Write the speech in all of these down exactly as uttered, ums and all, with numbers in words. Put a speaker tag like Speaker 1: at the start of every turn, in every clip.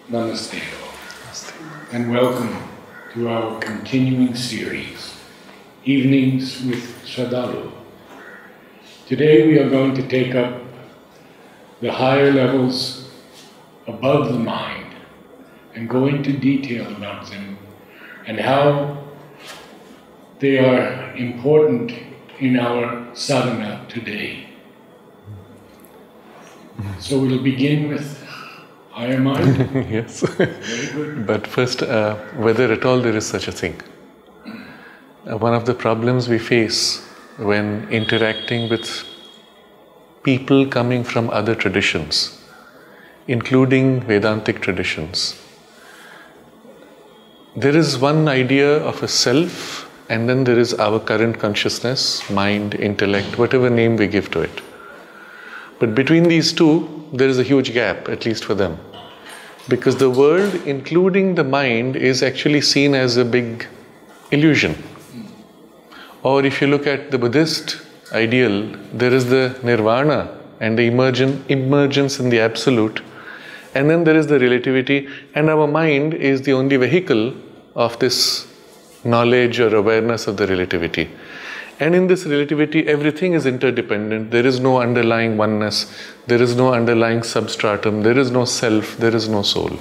Speaker 1: Namaste, and welcome to our continuing series, Evenings with Shraddhalu. Today we are going to take up the higher levels above the mind and go into detail about them and how they are important in our sadhana today. So we'll begin with higher mind.
Speaker 2: Yes. Very good. But first, uh, whether at all there is such a thing. Uh, one of the problems we face when interacting with people coming from other traditions, including Vedantic traditions, there is one idea of a self, and then there is our current consciousness, mind, intellect, whatever name we give to it. But between these two, there is a huge gap, at least for them. Because the world, including the mind, is actually seen as a big illusion. Or if you look at the Buddhist ideal, there is the nirvana and the emergence in the absolute. And then there is the relativity, and our mind is the only vehicle of this knowledge or awareness of the relativity. And in this relativity, everything is interdependent. There is no underlying oneness. There is no underlying substratum. There is no self. There is no soul.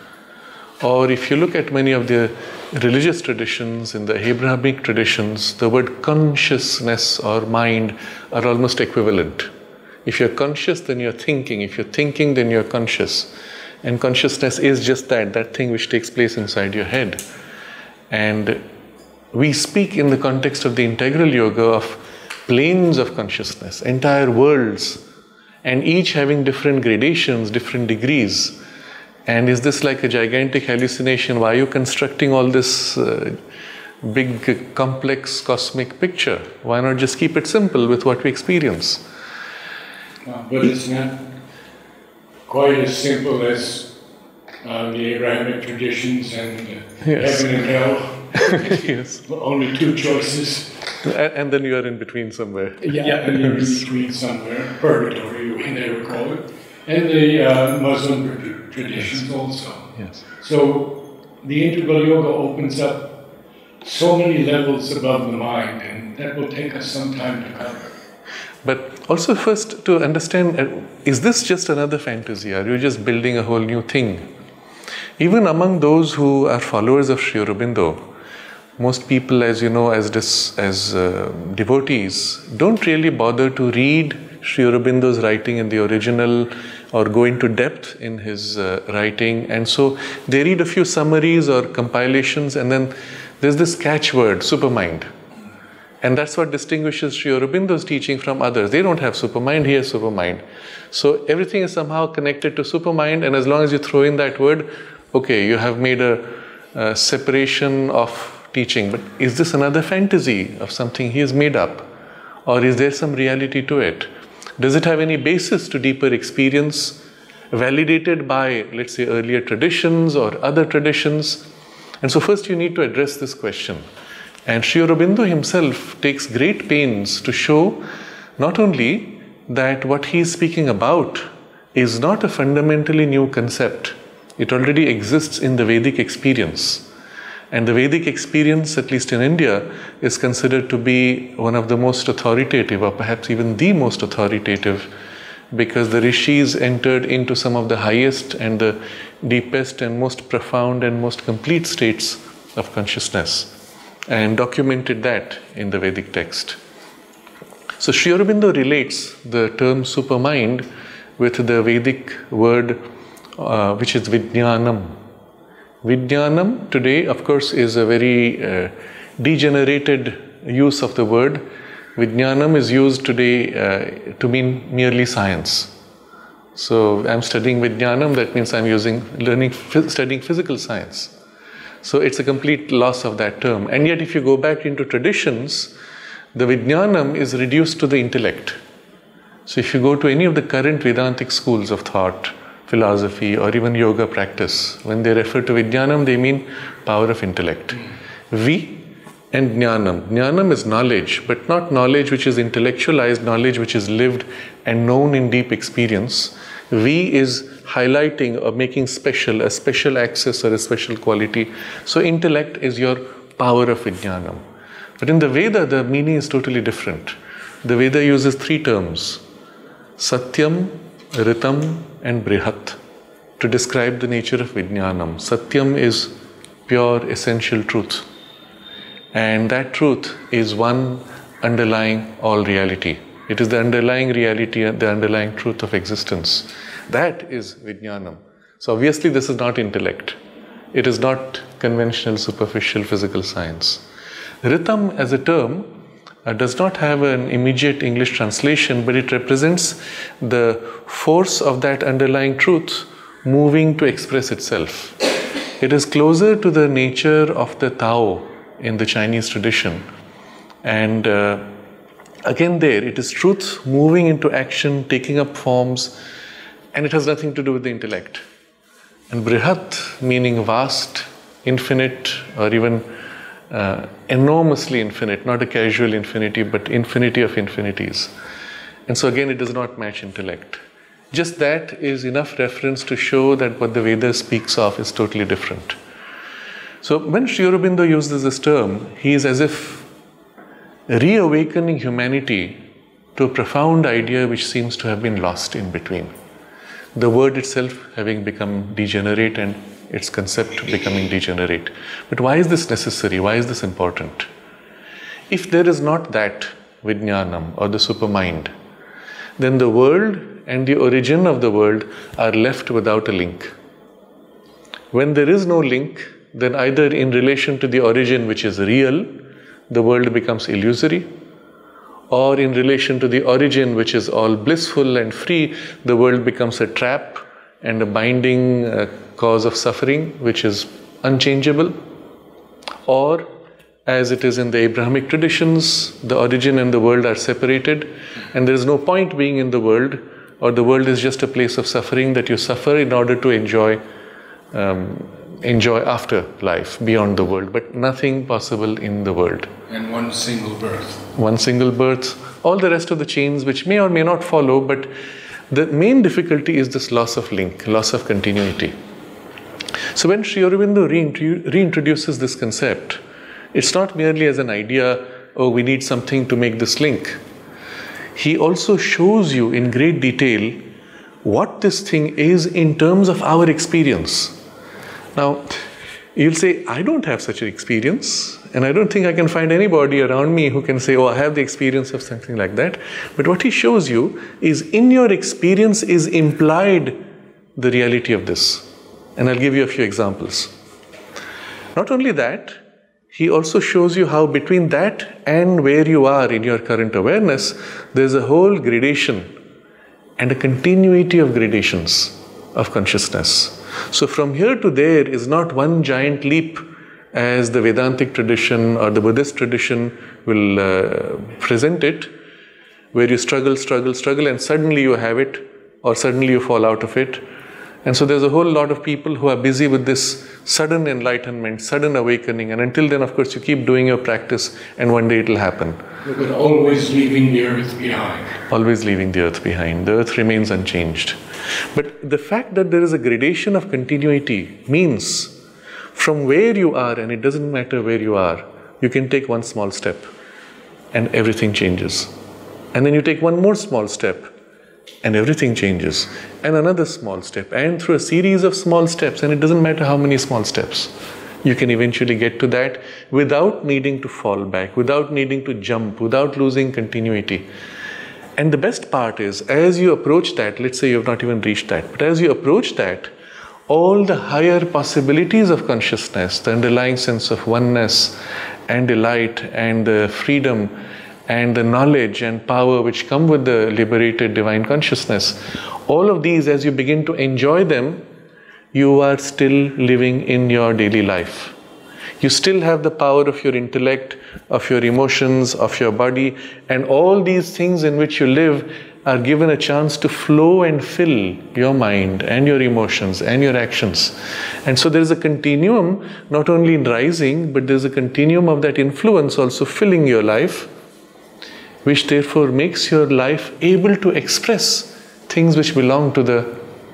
Speaker 2: Or if you look at many of the religious traditions, in the Abrahamic traditions, the word consciousness or mind are almost equivalent. If you're conscious, then you're thinking. If you're thinking, then you're conscious. And consciousness is just that, that thing which takes place inside your head. And we speak in the context of the integral yoga of planes of consciousness, entire worlds, and each having different gradations, different degrees. And is this like a gigantic hallucination? Why are you constructing all this uh, big, complex, cosmic picture? Why not just keep it simple with what we experience?
Speaker 1: Uh, but it's not quite as simple as uh, the Abrahamic traditions and uh,
Speaker 2: yes.
Speaker 1: heaven and hell.
Speaker 2: Yes.
Speaker 1: Only two choices.
Speaker 2: And, and then you are in between somewhere.
Speaker 1: Yeah, yeah, and you're in between somewhere. Purgatory, we never call it. And the uh, Muslim traditions yes. also.
Speaker 2: Yes.
Speaker 1: So the integral yoga opens up so many levels above the mind, and that will take us some time to cover.
Speaker 2: But also first to understand, uh, is this just another fantasy? Are you just building a whole new thing? Even among those who are followers of Sri Aurobindo, most people, as you know, as, dis, as uh, devotees, don't really bother to read Sri Aurobindo's writing in the original or go into depth in his uh, writing. And so they read a few summaries or compilations, and then there's this catchword, supermind. And that's what distinguishes Sri Aurobindo's teaching from others. They don't have supermind, he has supermind. So everything is somehow connected to supermind, and as long as you throw in that word, okay, you have made a, a separation of teaching. But is this another fantasy of something he has made up? Or is there some reality to it? Does it have any basis to deeper experience, validated by, let's say, earlier traditions or other traditions? And so first you need to address this question. And Sri Aurobindo himself takes great pains to show not only that what he is speaking about is not a fundamentally new concept. It already exists in the Vedic experience. And the Vedic experience, at least in India, is considered to be one of the most authoritative, or perhaps even the most authoritative, because the rishis entered into some of the highest and the deepest and most profound and most complete states of consciousness, and documented that in the Vedic text. So Sri Aurobindo relates the term supermind with the Vedic word uh, which is Vijnanam. Vijnanam today, of course, is a very uh, degenerated use of the word. Vijnanam is used today uh, to mean merely science. So I'm studying Vijnanam, that means I'm using, learning, studying physical science. So it's a complete loss of that term. And yet if you go back into traditions, the Vijnanam is reduced to the intellect. So if you go to any of the current Vedantic schools of thought, philosophy, or even yoga practice, when they refer to Vijnanam, they mean power of intellect. Vi and Jnanam. Jnanam is knowledge, but not knowledge which is intellectualized, knowledge which is lived and known in deep experience. V is highlighting or making special, a special access or a special quality. So intellect is your power of Vijnanam. But in the Veda, the meaning is totally different. The Veda uses three terms, Satyam, Ritam and Brihat, to describe the nature of Vijnanam. Satyam is pure, essential truth. And that truth is one underlying all reality. It is the underlying reality and the underlying truth of existence. That is Vijnanam. So obviously this is not intellect. It is not conventional, superficial physical science. Ritam as a term uh, does not have an immediate English translation, but it represents the force of that underlying truth moving to express itself. It is closer to the nature of the Tao in the Chinese tradition. And uh, again there, it is truth moving into action, taking up forms, and it has nothing to do with the intellect. And Brihat, meaning vast, infinite, or even uh, enormously infinite, not a casual infinity, but infinity of infinities. And so again, it does not match intellect. Just that is enough reference to show that what the Veda speaks of is totally different. So when Sri Aurobindo uses this term, he is as if reawakening humanity to a profound idea which seems to have been lost in between. The word itself having become degenerate and its concept becoming degenerate. But why is this necessary? Why is this important? If there is not that Vijnanam or the supermind, then the world and the origin of the world are left without a link. When there is no link, then either in relation to the origin which is real, the world becomes illusory, or in relation to the origin which is all blissful and free, the world becomes a trap and a binding uh, cause of suffering which is unchangeable. Or, as it is in the Abrahamic traditions, the origin and the world are separated and there is no point being in the world, or the world is just a place of suffering that you suffer in order to enjoy um, enjoy after life, beyond the world, but nothing possible in the world.
Speaker 1: And one single birth.
Speaker 2: One single birth. All the rest of the chains which may or may not follow, but the main difficulty is this loss of link, loss of continuity. So when Sri Aurobindo reintroduces this concept, it's not merely as an idea, oh, we need something to make this link. He also shows you in great detail what this thing is in terms of our experience. Now, you'll say, I don't have such an experience, and I don't think I can find anybody around me who can say, oh, I have the experience of something like that. But what he shows you is in your experience is implied the reality of this. And I'll give you a few examples. Not only that, he also shows you how between that and where you are in your current awareness, there's a whole gradation and a continuity of gradations of consciousness. So from here to there is not one giant leap as the Vedantic tradition or the Buddhist tradition will uh, present it, where you struggle, struggle, struggle, and suddenly you have it, or suddenly you fall out of it. And so there's a whole lot of people who are busy with this sudden enlightenment, sudden awakening, and until then, of course, you keep doing your practice, and one day it will happen.
Speaker 1: But always leaving the earth behind.
Speaker 2: Always leaving the earth behind. The earth remains unchanged. But the fact that there is a gradation of continuity means from where you are, and it doesn't matter where you are, you can take one small step and everything changes. And then you take one more small step and everything changes. And another small step. And through a series of small steps, and it doesn't matter how many small steps, you can eventually get to that without needing to fall back, without needing to jump, without losing continuity. And the best part is, as you approach that, let's say you have not even reached that, but as you approach that, all the higher possibilities of consciousness, the underlying sense of oneness and delight and the freedom and the knowledge and power which come with the liberated divine consciousness, all of these, as you begin to enjoy them, you are still living in your daily life. You still have the power of your intellect, of your emotions, of your body, and all these things in which you live are given a chance to flow and fill your mind and your emotions and your actions. And so there is a continuum, not only in rising, but there is a continuum of that influence also filling your life, which therefore makes your life able to express things which belong to the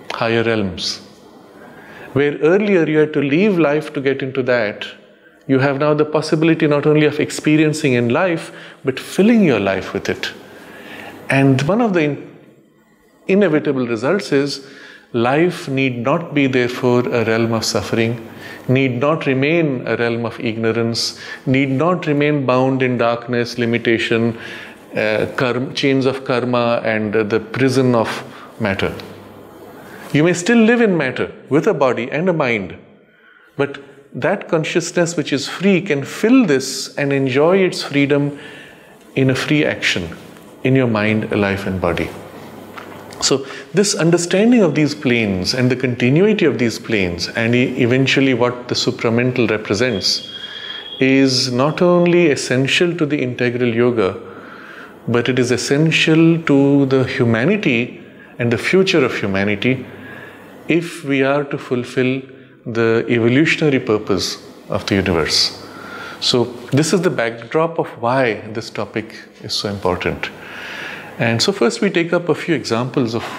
Speaker 2: higher realms. Where earlier you had to leave life to get into that, you have now the possibility not only of experiencing in life, but filling your life with it. And one of the in- inevitable results is life need not be therefore a realm of suffering, need not remain a realm of ignorance, need not remain bound in darkness, limitation, uh, karma, chains of karma, and uh, the prison of matter. You may still live in matter with a body and a mind, but that consciousness which is free can fill this and enjoy its freedom in a free action in your mind, life, and body. So this understanding of these planes and the continuity of these planes and eventually what the supramental represents is not only essential to the integral yoga, but it is essential to the humanity and the future of humanity if we are to fulfill the evolutionary purpose of the universe. So this is the backdrop of why this topic is so important. And so first we take up a few examples of,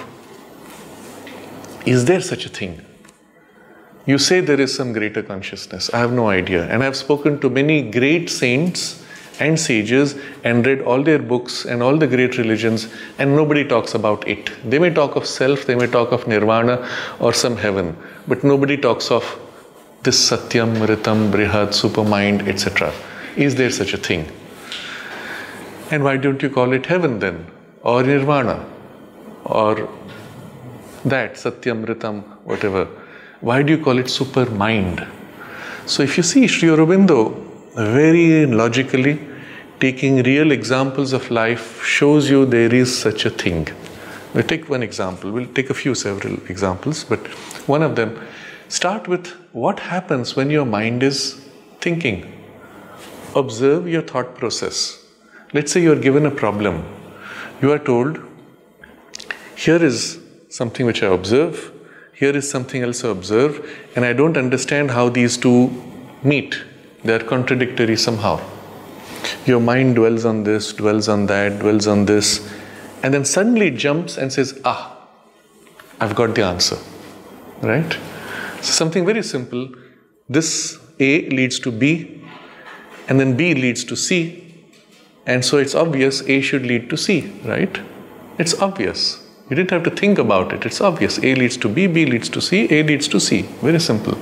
Speaker 2: is there such a thing? You say there is some greater consciousness. I have no idea. And I've spoken to many great saints and sages and read all their books and all the great religions, and nobody talks about it. They may talk of self, they may talk of nirvana or some heaven, but nobody talks of this satyam, ritam, brihad, supermind, et cetera. Is there such a thing? And why don't you call it heaven then? Or nirvana? Or that, satyam, ritam, whatever. Why do you call it supermind? So if you see Sri Aurobindo, very logically, taking real examples of life shows you there is such a thing. We'll take one example. We'll take a few several examples, but one of them, start with what happens when your mind is thinking. Observe your thought process. Let's say you are given a problem. You are told, here is something which I observe, here is something else I observe, and I don't understand how these two meet. They are contradictory somehow. Your mind dwells on this, dwells on that, dwells on this, and then suddenly it jumps and says, ah, I've got the answer, right? So something very simple, this A leads to B, and then B leads to C, and so it's obvious A should lead to C, right? It's obvious. You didn't have to think about it, it's obvious. A leads to B, B leads to C, A leads to C. Very simple.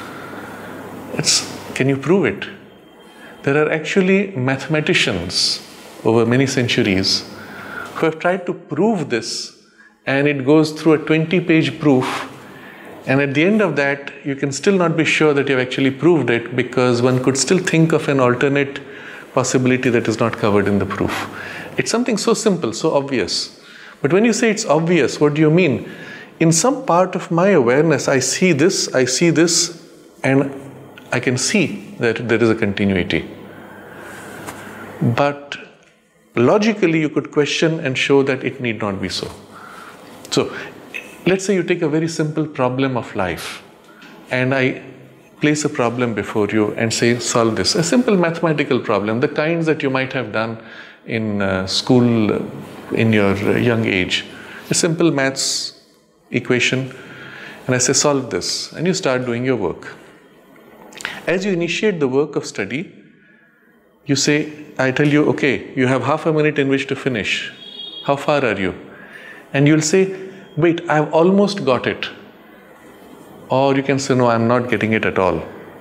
Speaker 2: It's, can you prove it? There are actually mathematicians over many centuries who have tried to prove this, and it goes through a twenty page proof, and at the end of that you can still not be sure that you have actually proved it, because one could still think of an alternate possibility that is not covered in the proof. It's something so simple, so obvious. But when you say it's obvious, what do you mean? In some part of my awareness, I see this, I see this, and I can see that there is a continuity. But logically you could question and show that it need not be so. So let's say you take a very simple problem of life, and I place a problem before you and say, solve this. A simple mathematical problem, the kinds that you might have done in uh, school uh, in your uh, young age. A simple maths equation, and I say, solve this, and you start doing your work. As you initiate the work of study, you say, I tell you, okay, you have half a minute in which to finish. How far are you? And you'll say, wait, I've almost got it. Or you can say, no, I'm not getting it at all.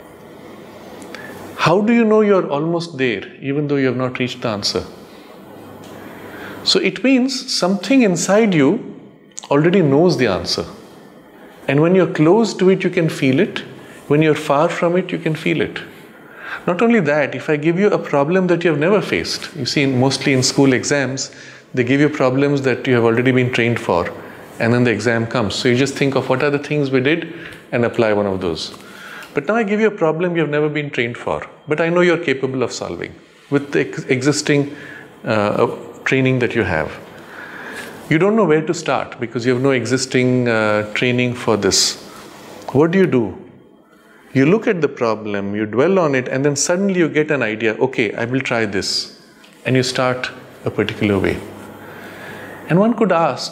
Speaker 2: How do you know you're almost there, even though you have not reached the answer? So it means something inside you already knows the answer. And when you're close to it, you can feel it. When you're far from it, you can feel it. Not only that, if I give you a problem that you have never faced, you see, mostly in school exams, they give you problems that you have already been trained for, and then the exam comes. So you just think of what are the things we did and apply one of those. But now I give you a problem you have never been trained for, but I know you're capable of solving with the ex- existing uh, training that you have. You don't know where to start because you have no existing uh, training for this. What do you do? You look at the problem, you dwell on it, and then suddenly you get an idea, okay, I will try this. And you start a particular way. And one could ask,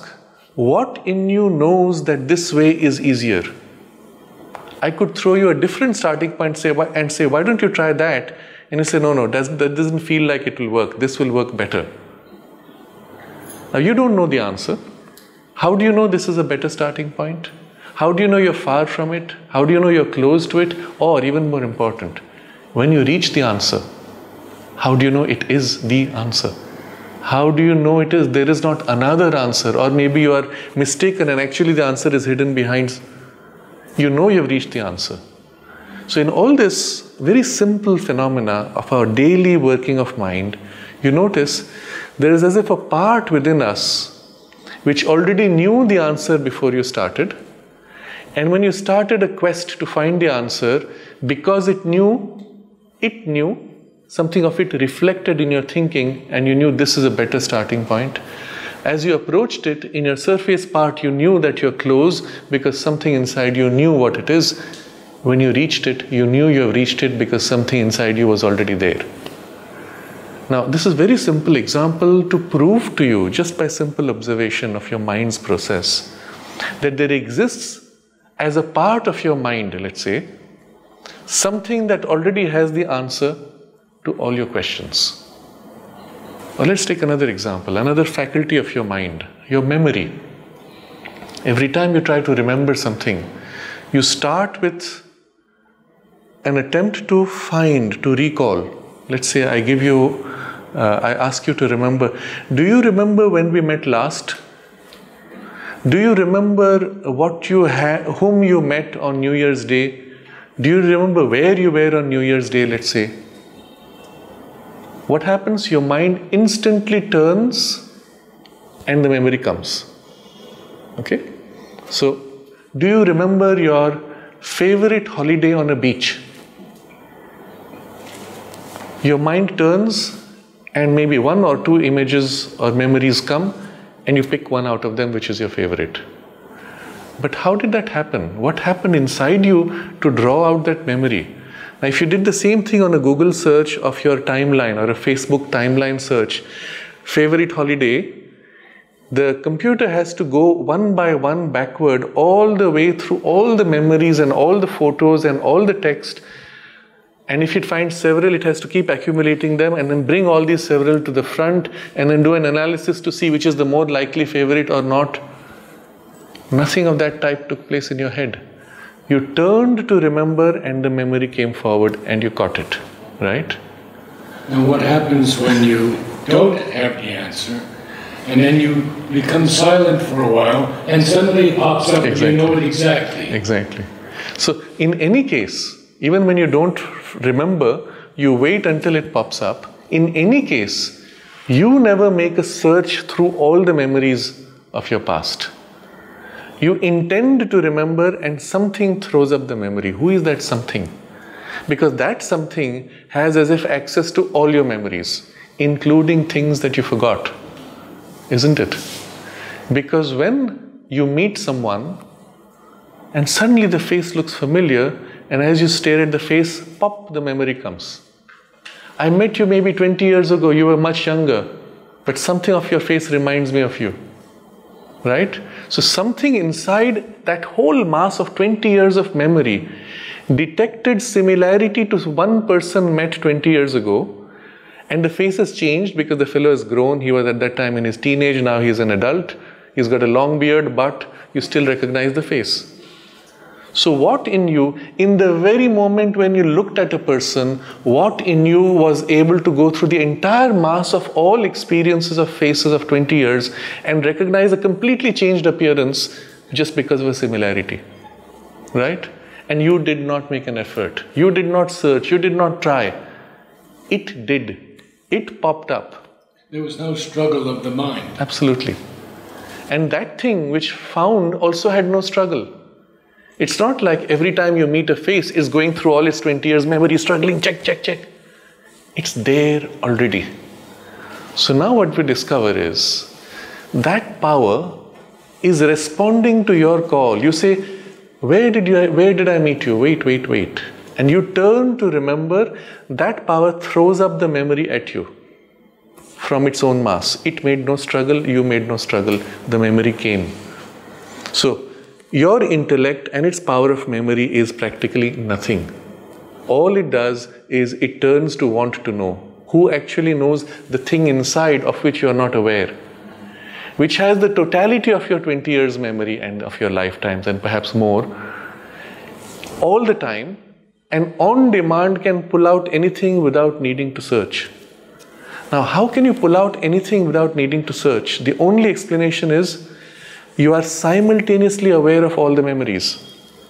Speaker 2: What in you knows that this way is easier? I could throw you a different starting point say, and say, why don't you try that? And you say, no, no, that doesn't feel like it will work. This will work better. Now you don't know the answer. How do you know this is a better starting point? How do you know you're far from it? How do you know you're close to it? Or even more important, when you reach the answer, how do you know it is the answer? How do you know it is? There is not another answer, or maybe you are mistaken and actually the answer is hidden behind. You know you've reached the answer. So in all this very simple phenomena of our daily working of mind, you notice there is as if a part within us which already knew the answer before you started. And when you started a quest to find the answer, because it knew, it knew, something of it reflected in your thinking, and you knew this is a better starting point. As you approached it, in your surface part, you knew that you're close because something inside you knew what it is. When you reached it, you knew you have reached it because something inside you was already there. Now, this is a very simple example to prove to you, just by simple observation of your mind's process, that there exists as a part of your mind, let's say, something that already has the answer to all your questions. Or let's take another example, another faculty of your mind, your memory. Every time you try to remember something, you start with an attempt to find, to recall. Let's say I give you, uh, I ask you to remember, do you remember when we met last? Do you remember what you had, whom you met on New Year's Day? Do you remember where you were on New Year's Day, let's say? What happens? Your mind instantly turns and the memory comes. Okay? So, do you remember your favorite holiday on a beach? Your mind turns and maybe one or two images or memories come and you pick one out of them which is your favorite. But how did that happen? What happened inside you to draw out that memory? Now, if you did the same thing on a Google search of your timeline or a Facebook timeline search, favorite holiday, the computer has to go one by one backward all the way through all the memories and all the photos and all the text. And if it finds several, it has to keep accumulating them and then bring all these several to the front and then do an analysis to see which is the more likely favorite or not. Nothing of that type took place in your head. You turned to remember and the memory came forward and you caught it, right?
Speaker 1: Now what happens when you don't have the answer and then you become silent for a while and suddenly it pops up exactly. And you know it exactly.
Speaker 2: Exactly. So in any case, even when you don't remember, you wait until it pops up. In any case, you never make a search through all the memories of your past. You intend to remember and something throws up the memory. Who is that something? Because that something has as if access to all your memories, including things that you forgot, isn't it? Because when you meet someone and suddenly the face looks familiar, and as you stare at the face, pop, the memory comes. I met you maybe twenty years ago, you were much younger, but something of your face reminds me of you. Right? So something inside that whole mass of twenty years of memory detected similarity to one person met twenty years ago, and the face has changed because the fellow has grown. He was at that time in his teenage, now he is an adult. He's got a long beard, but you still recognize the face. So what in you, in the very moment when you looked at a person, what in you was able to go through the entire mass of all experiences of faces of twenty years and recognize a completely changed appearance just because of a similarity, right? And you did not make an effort. You did not search. You did not try. It did. It popped up.
Speaker 1: There was no struggle of the mind.
Speaker 2: Absolutely. And that thing which found also had no struggle. It's not like every time you meet a face, it's going through all its twenty years memory, struggling, check, check, check. It's there already. So now what we discover is that power is responding to your call. You say, where did you, where did I meet you? Wait, wait, wait. And you turn to remember, that power throws up the memory at you from its own mass. It made no struggle, you made no struggle. The memory came. So, your intellect and its power of memory is practically nothing. All it does is it turns to want to know. Who actually knows the thing inside of which you are not aware, which has the totality of your twenty years memory and of your lifetimes and perhaps more, all the time, and on demand can pull out anything without needing to search. Now, how can you pull out anything without needing to search? The only explanation is you are simultaneously aware of all the memories.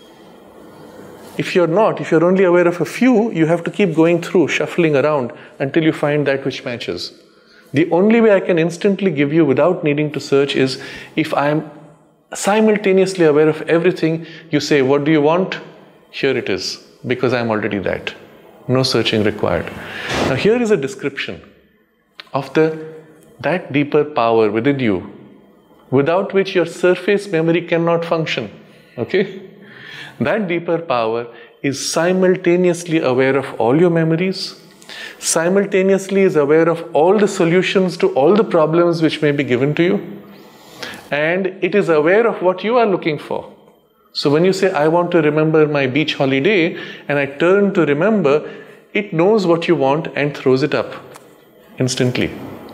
Speaker 2: If you're not, if you're only aware of a few, you have to keep going through, shuffling around until you find that which matches. The only way I can instantly give you without needing to search is if I'm simultaneously aware of everything, you say, what do you want? Here it is, because I'm already that. No searching required. Now here is a description of the that deeper power within you, without which your surface memory cannot function. Okay? That deeper power is simultaneously aware of all your memories, simultaneously is aware of all the solutions to all the problems which may be given to you, and it is aware of what you are looking for. So when you say, I want to remember my beach holiday, and I turn to remember, it knows what you want and throws it up instantly.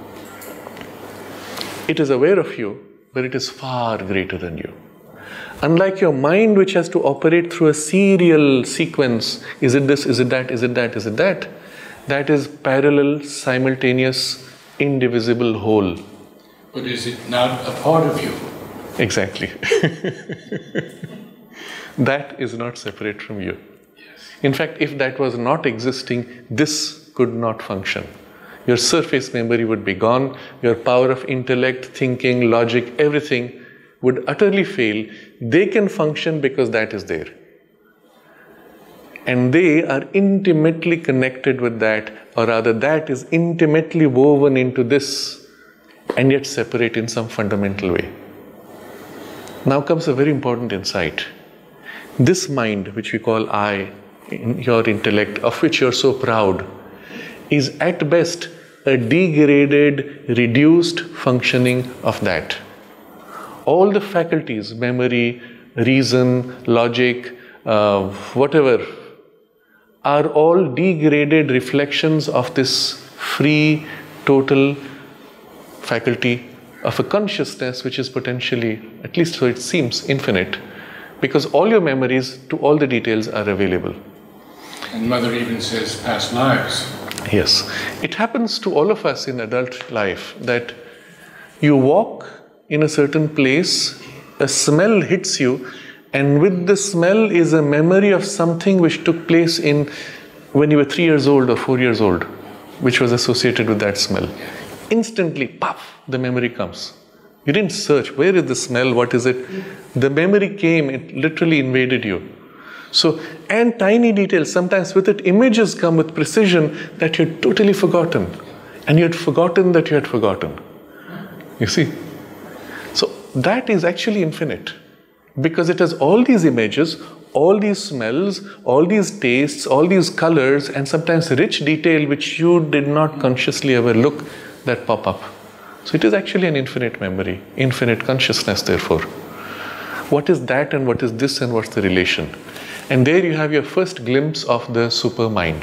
Speaker 2: It is aware of you, but it is far greater than you. Unlike your mind, which has to operate through a serial sequence, is it this, is it that, is it that, is it that? That is parallel, simultaneous, indivisible whole.
Speaker 1: But is it not a part of you?
Speaker 2: Exactly. That is not separate from you.
Speaker 1: Yes.
Speaker 2: In fact, if that was not existing, this could not function. Your surface memory would be gone, your power of intellect, thinking, logic, everything would utterly fail. They can function because that is there. And they are intimately connected with that, or rather that is intimately woven into this, and yet separate in some fundamental way. Now comes a very important insight. This mind, which we call I, in your intellect, of which you are so proud, is at best a degraded, reduced functioning of that. All the faculties, memory, reason, logic, uh, whatever, are all degraded reflections of this free, total faculty of a consciousness which is potentially, at least so it seems, infinite, because all your memories to all the details are available.
Speaker 1: And Mother even says past lives.
Speaker 2: Yes. It happens to all of us in adult life that you walk in a certain place, a smell hits you, and with the smell is a memory of something which took place in when you were three years old or four years old, which was associated with that smell. Instantly, puff, the memory comes. You didn't search, where is the smell, what is it? The memory came, it literally invaded you. So, and tiny details, sometimes with it, images come with precision that you had totally forgotten. And you had forgotten that you had forgotten. You see? So, that is actually infinite. Because it has all these images, all these smells, all these tastes, all these colors, and sometimes rich detail which you did not consciously ever look that pop up. So it is actually an infinite memory, infinite consciousness therefore. What is that and what is this and what's the relation? And there you have your first glimpse of the super mind.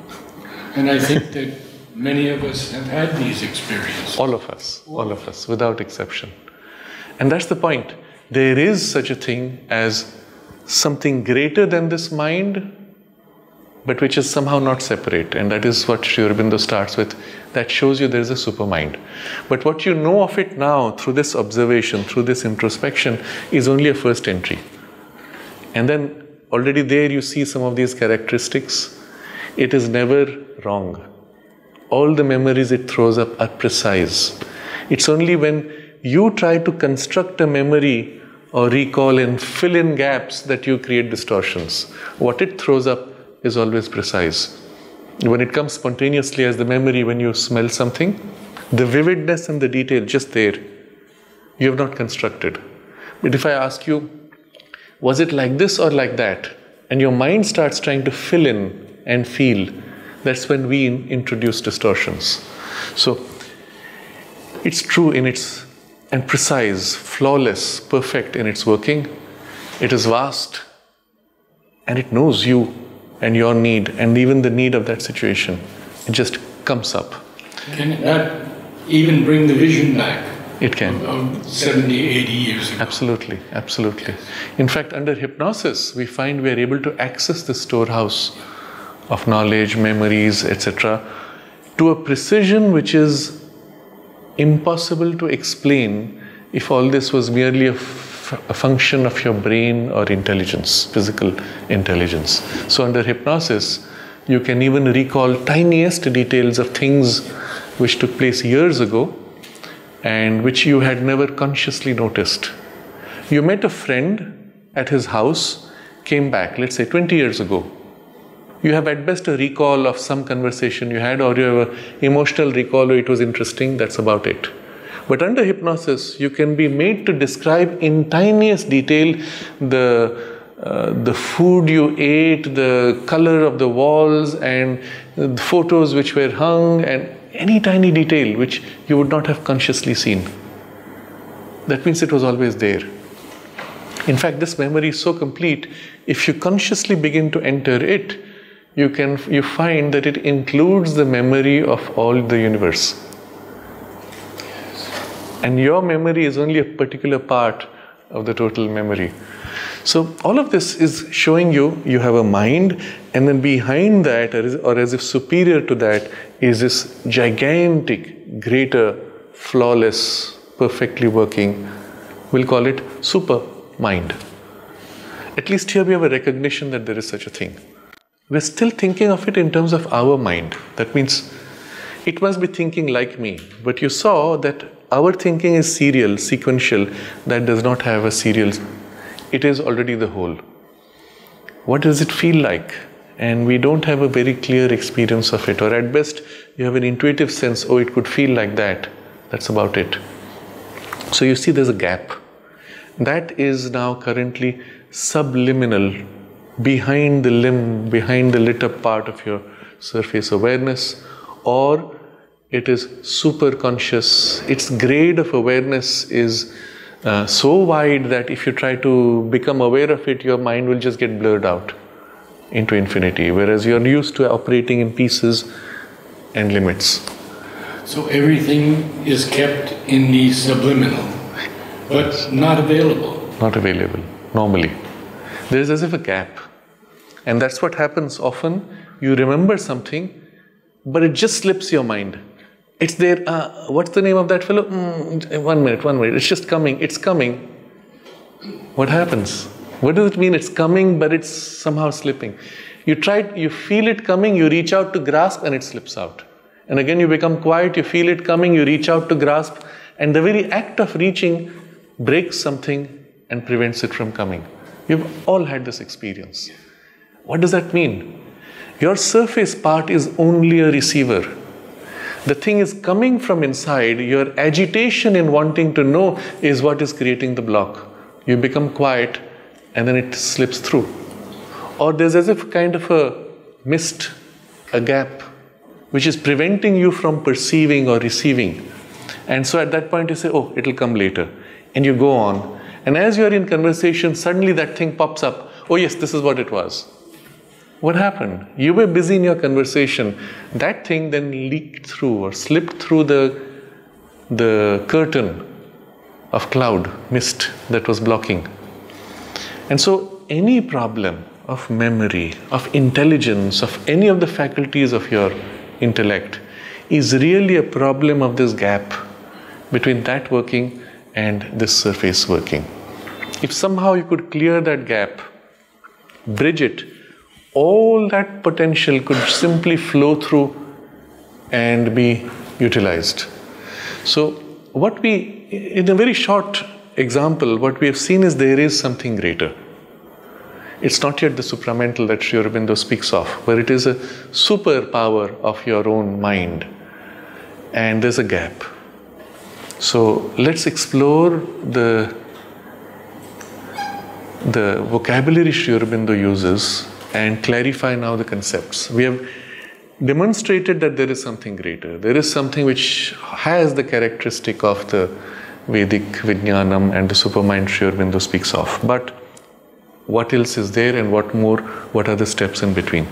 Speaker 1: And I think that many of us have had these experiences.
Speaker 2: All of us, all of us, without exception. And that's the point. There is such a thing as something greater than this mind, but which is somehow not separate. And that is what Sri Aurobindo starts with. That shows you there is a supermind. But what you know of it now through this observation, through this introspection, is only a first entry. And then already there you see some of these characteristics. It is never wrong. All the memories it throws up are precise. It's only when you try to construct a memory or recall and fill in gaps that you create distortions. What it throws up is always precise. When it comes spontaneously as the memory, when you smell something, the vividness and the detail just there, you have not constructed. But if I ask you, was it like this or like that? And your mind starts trying to fill in and feel, that's when we in- introduce distortions. So, it's true in its and precise, flawless, perfect in its working. It is vast, and it knows you and your need, and even the need of that situation. It just comes up.
Speaker 1: Can it not even bring the vision back?
Speaker 2: It can.
Speaker 1: Of seventy, eighty years ago.
Speaker 2: Absolutely, absolutely. In fact, under hypnosis, we find we are able to access the storehouse of knowledge, memories, et cetera, to a precision which is impossible to explain if all this was merely a, f- a function of your brain or intelligence, physical intelligence. So under hypnosis, you can even recall tiniest details of things which took place years ago and which you had never consciously noticed. You met a friend at his house, came back, let's say twenty years ago. You have at best a recall of some conversation you had, or you have an emotional recall where it was interesting, that's about it. But under hypnosis, you can be made to describe in tiniest detail the, uh, the food you ate, the color of the walls, and the photos which were hung, and any tiny detail which you would not have consciously seen. That means it was always there. In fact, this memory is so complete, if you consciously begin to enter it, you can you find that it includes the memory of all the universe. And your memory is only a particular part of the total memory. So all of this is showing you, you have a mind, and then behind that, or as, or as if superior to that, is this gigantic, greater, flawless, perfectly working, we'll call it super mind. At least here we have a recognition that there is such a thing. We're still thinking of it in terms of our mind. That means it must be thinking like me. But you saw that our thinking is serial, sequential, that does not have a serial. It is already the whole. What does it feel like? And we don't have a very clear experience of it. Or at best, you have an intuitive sense, oh, it could feel like that. That's about it. So you see there's a gap. That is now currently subliminal, behind the limb, behind the lit up part of your surface awareness, or it is super conscious. Its grade of awareness is uh, so wide that if you try to become aware of it, your mind will just get blurred out into infinity, whereas you're used to operating in pieces and limits.
Speaker 1: So everything is kept in the subliminal, but not available.
Speaker 2: Not available, normally. There is as if a gap. And that's what happens often. You remember something, but it just slips your mind. It's there, uh, what's the name of that fellow? Mm, one minute, one minute, it's just coming, it's coming. What happens? What does it mean it's coming, but it's somehow slipping? You try, you feel it coming, you reach out to grasp, and it slips out. And again you become quiet, you feel it coming, you reach out to grasp, and the very act of reaching breaks something and prevents it from coming. You've all had this experience. What does that mean? Your surface part is only a receiver. The thing is coming from inside. Your agitation in wanting to know is what is creating the block. You become quiet and then it slips through. Or there's as if kind of a mist, a gap, which is preventing you from perceiving or receiving. And so at that point you say, oh, it'll come later. And you go on. And as you're in conversation, suddenly that thing pops up. Oh yes, this is what it was. What happened? You were busy in your conversation. That thing then leaked through or slipped through the, the curtain of cloud, mist that was blocking. And so any problem of memory, of intelligence, of any of the faculties of your intellect is really a problem of this gap between that working and this surface working. If somehow you could clear that gap, bridge it, all that potential could simply flow through and be utilized. So what we, in a very short example, what we have seen is there is something greater. It's not yet the supramental that Sri Aurobindo speaks of, where it is a superpower of your own mind. And there's a gap. So let's explore the, the vocabulary Sri Aurobindo uses and clarify now the concepts. We have demonstrated that there is something greater. There is something which has the characteristic of the Vedic Vijnanam and the supermind Sri Aurobindo speaks of. But what else is there, and what more, what are the steps in between?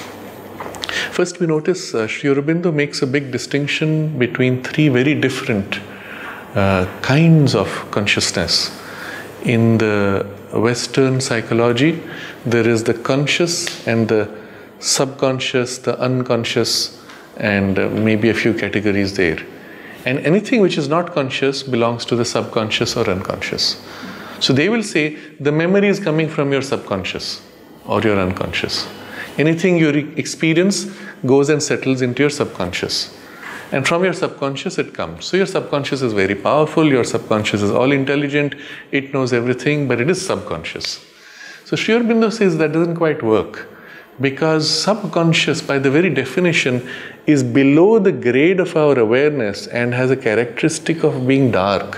Speaker 2: First, we notice uh, Sri Aurobindo makes a big distinction between three very different uh, kinds of consciousness. In the Western psychology, there is the conscious and the subconscious, the unconscious, and uh, maybe a few categories there. And anything which is not conscious belongs to the subconscious or unconscious. So they will say the memory is coming from your subconscious or your unconscious. Anything you experience goes and settles into your subconscious. And from your subconscious it comes. So your subconscious is very powerful, your subconscious is all intelligent, it knows everything, but it is subconscious. So Sri Aurobindo says that doesn't quite work, because subconscious, by the very definition, is below the grade of our awareness and has a characteristic of being dark.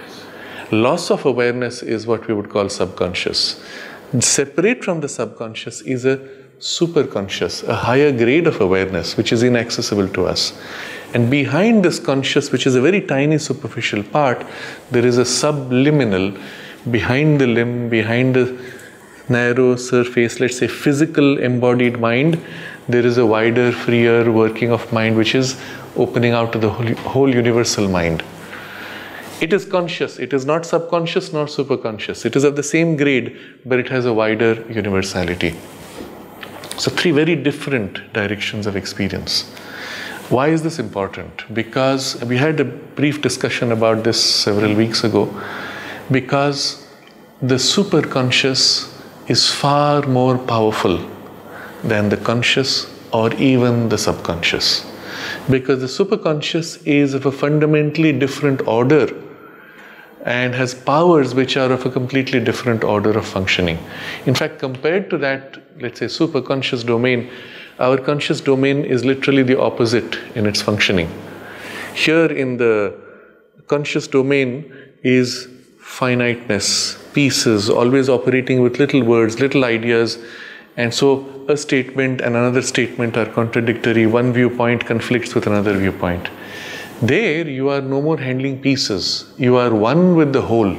Speaker 2: Loss of awareness is what we would call subconscious. Separate from the subconscious is a superconscious, a higher grade of awareness which is inaccessible to us. And behind this conscious, which is a very tiny superficial part, there is a subliminal, behind the limb, behind the narrow surface, let's say physical embodied mind, there is a wider, freer working of mind which is opening out to the whole, whole universal mind. It is conscious, it is not subconscious nor superconscious. It is of the same grade, but it has a wider universality. So three very different directions of experience. Why is this important? Because we had a brief discussion about this several weeks ago. Because the superconscious is far more powerful than the conscious or even the subconscious. Because the superconscious is of a fundamentally different order and has powers which are of a completely different order of functioning. In fact, compared to that, let's say, superconscious domain, our conscious domain is literally the opposite in its functioning. Here in the conscious domain is finiteness, pieces, always operating with little words, little ideas, and so a statement and another statement are contradictory. One viewpoint conflicts with another viewpoint. There you are no more handling pieces. You are one with the whole.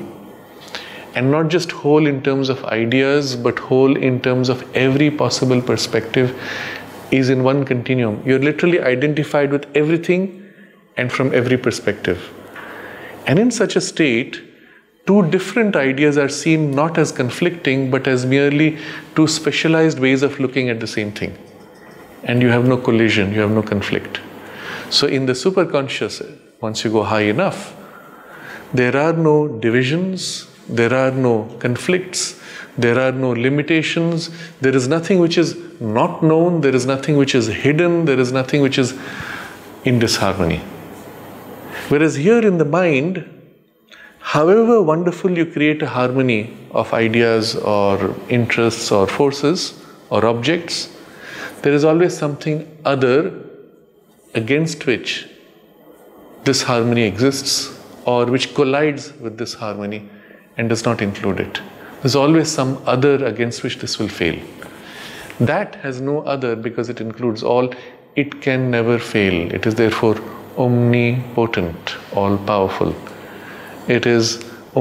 Speaker 2: And not just whole in terms of ideas, but whole in terms of every possible perspective is in one continuum. You're literally identified with everything and from every perspective. And in such a state, two different ideas are seen not as conflicting, but as merely two specialized ways of looking at the same thing. And you have no collision, you have no conflict. So in the superconscious, once you go high enough, there are no divisions, there are no conflicts, there are no limitations, there is nothing which is not known, there is nothing which is hidden, there is nothing which is in disharmony. Whereas here in the mind, however wonderful you create a harmony of ideas or interests or forces or objects, there is always something other against which this harmony exists or which collides with this harmony and does not include it. There's always some other against which this will fail. That has no other because it includes all. It can never fail. It is therefore omnipotent, all-powerful. It is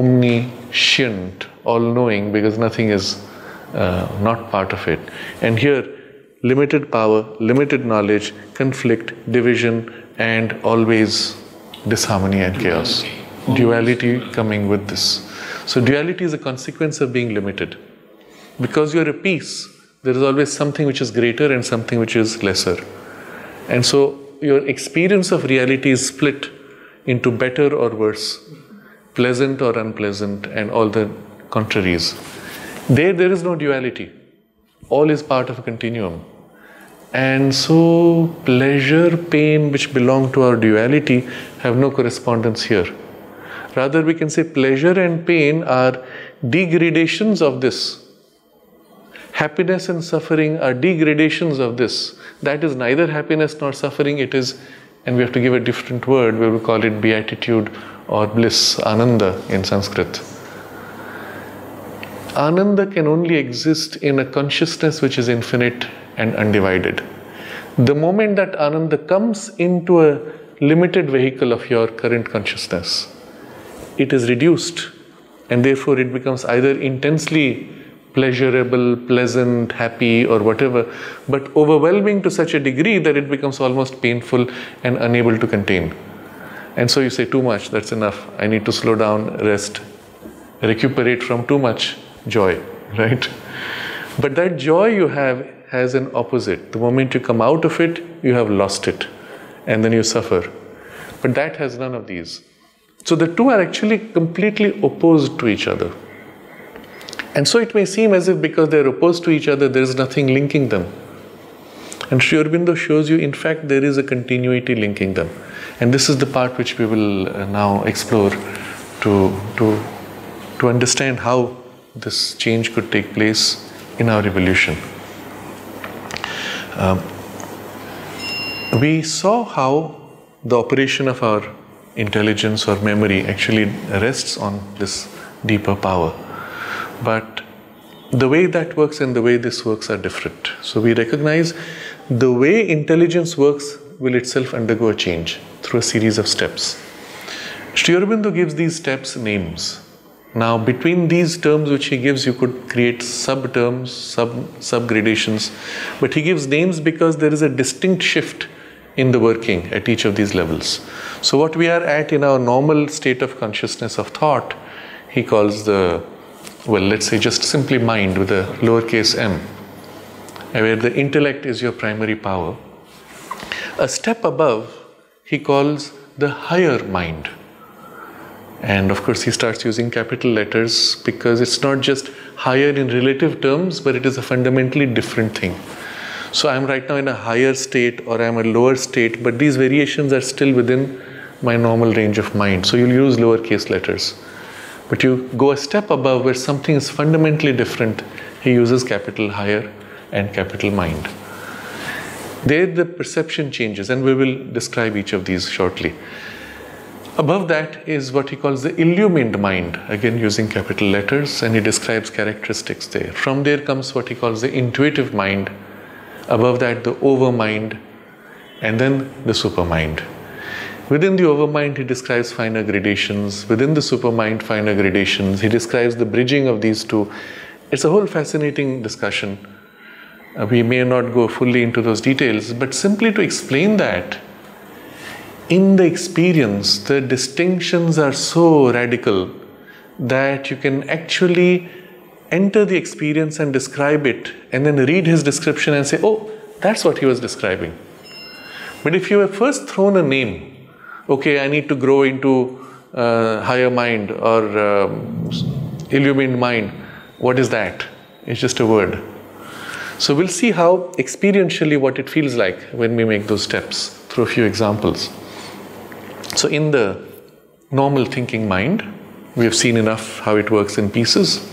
Speaker 2: omniscient, all-knowing, because nothing is uh, not part of it. And here, limited power, limited knowledge, conflict, division, and always disharmony and chaos. Duality coming with this. So duality is a consequence of being limited. Because you're a piece, there is always something which is greater and something which is lesser. And so your experience of reality is split into better or worse, pleasant or unpleasant, and all the contraries. There, there is no duality. All is part of a continuum. And so pleasure, pain, which belong to our duality, have no correspondence here. Rather, we can say pleasure and pain are degradations of this. Happiness and suffering are degradations of this. That is neither happiness nor suffering. It is, and we have to give a different word, we will call it beatitude or bliss, ananda in Sanskrit. Ananda can only exist in a consciousness which is infinite and undivided. The moment that Ananda comes into a limited vehicle of your current consciousness, it is reduced, and therefore it becomes either intensely pleasurable, pleasant, happy, or whatever, but overwhelming to such a degree that it becomes almost painful and unable to contain. And so you say, too much, that's enough. I need to slow down, rest, recuperate from too much joy, right? But that joy you have has an opposite. The moment you come out of it, you have lost it, and then you suffer. But that has none of these. So the two are actually completely opposed to each other. And so it may seem as if because they are opposed to each other, there is nothing linking them. And Sri Aurobindo shows you, in fact, there is a continuity linking them. And this is the part which we will uh, now explore to, to, to understand how this change could take place in our evolution. Um, we saw how the operation of our intelligence or memory actually rests on this deeper power. But the way that works and the way this works are different. So we recognize the way intelligence works will itself undergo a change through a series of steps. Sri Aurobindo gives these steps names. Now, between these terms which he gives, you could create sub-terms, sub, sub-gradations, but he gives names because there is a distinct shift in the working at each of these levels. So what we are at in our normal state of consciousness of thought, he calls the, well, let's say just simply mind with a lowercase m, where the intellect is your primary power. A step above, he calls the higher mind. And of course, he starts using capital letters because it's not just higher in relative terms, but it is a fundamentally different thing. So I'm right now in a higher state or I'm a lower state, but these variations are still within my normal range of mind. So you'll use lowercase letters. But you go a step above where something is fundamentally different, he uses capital higher and capital mind. There the perception changes, and we will describe each of these shortly. Above that is what he calls the illumined mind, again using capital letters, and he describes characteristics there. From there comes what he calls the intuitive mind. Above that, the overmind, and then the supermind. Within the overmind, he describes finer gradations. Within the supermind, finer gradations. He describes the bridging of these two. It's a whole fascinating discussion. Uh, we may not go fully into those details, but simply to explain that, in the experience, the distinctions are so radical that you can actually enter the experience and describe it, and then read his description and say, oh, that's what he was describing. But if you have first thrown a name, okay, I need to grow into uh, higher mind or um, illumined mind, what is that? It's just a word. So we'll see how experientially what it feels like when we make those steps through a few examples. So in the normal thinking mind, we have seen enough how it works in pieces.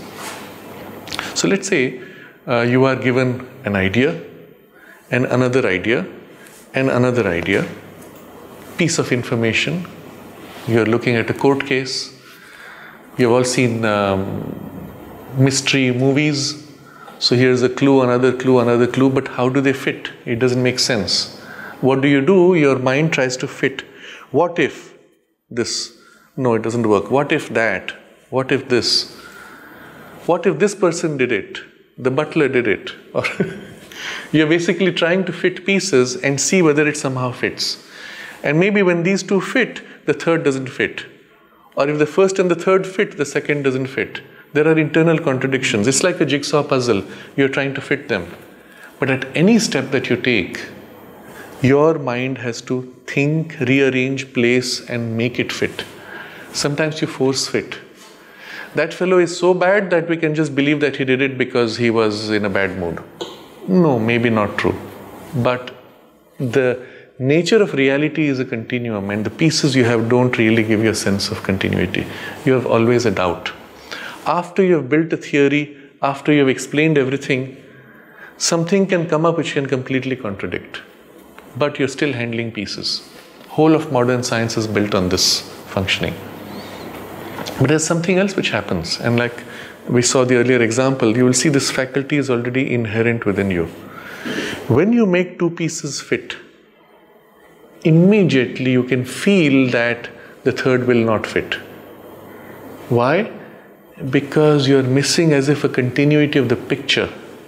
Speaker 2: So let's say uh, you are given an idea and another idea and another idea, piece of information. You're looking at a court case. You've all seen um, mystery movies. So here's a clue, another clue, another clue, but how do they fit? It doesn't make sense. What do you do? Your mind tries to fit. What if this? No, it doesn't work. What if that? What if this? What if this person did it? The butler did it? Or you're basically trying to fit pieces and see whether it somehow fits. And maybe when these two fit, the third doesn't fit. Or if the first and the third fit, the second doesn't fit. There are internal contradictions. It's like a jigsaw puzzle. You're trying to fit them. But at any step that you take, your mind has to think, rearrange, place, and make it fit. Sometimes you force fit. That fellow is so bad that we can just believe that he did it because he was in a bad mood. No, maybe not true. But the nature of reality is a continuum, and the pieces you have don't really give you a sense of continuity. You have always a doubt. After you have built a theory, after you have explained everything, something can come up which can completely contradict. But you're still handling pieces. Whole of modern science is built on this functioning. But there's something else which happens, and like we saw the earlier example, you will see this faculty is already inherent within you. When you make two pieces fit, immediately you can feel that the third will not fit. Why? Because you're missing as if a continuity of the picture.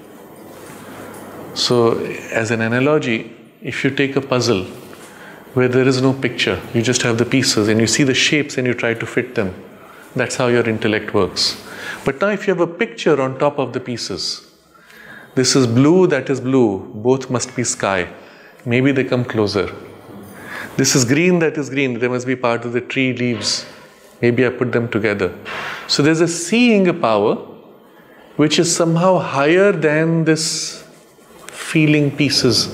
Speaker 2: So, as an analogy, if you take a puzzle where there is no picture, you just have the pieces and you see the shapes and you try to fit them. That's how your intellect works. But now if you have a picture on top of the pieces, this is blue, that is blue, both must be sky. Maybe they come closer. This is green, that is green, they must be part of the tree leaves. Maybe I put them together. So there's a seeing power which is somehow higher than this feeling pieces.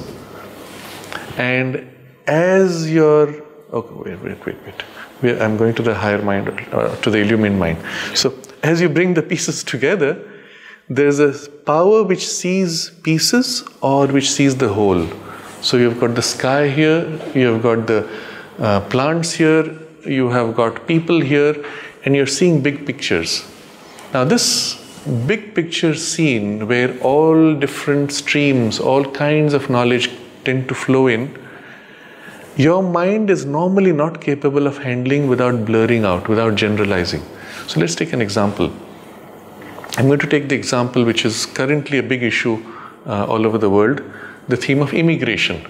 Speaker 2: And as your, okay, wait, wait, wait, wait. I'm going to the higher mind, uh, to the illumined mind. So as you bring the pieces together, there's a power which sees pieces or which sees the whole. So you've got the sky here, you've got the uh, plants here, you have got people here, and you're seeing big pictures. Now this big picture scene where all different streams, all kinds of knowledge tend to flow in, your mind is normally not capable of handling without blurring out, without generalizing. So let's take an example. I'm going to take the example which is currently a big issue uh, all over the world, the theme of immigration.